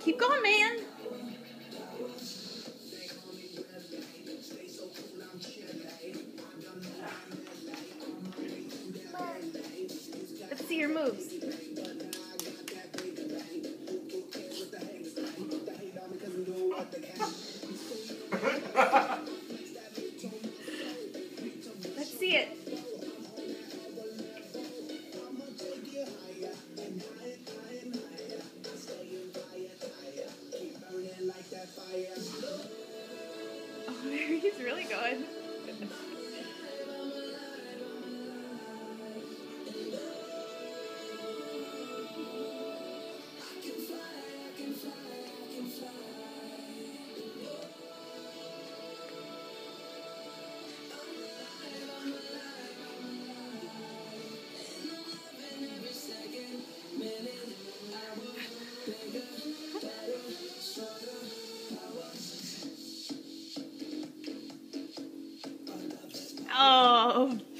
Keep going, man. Let's see your moves. Let's see it. Oh, he's really good. Oh.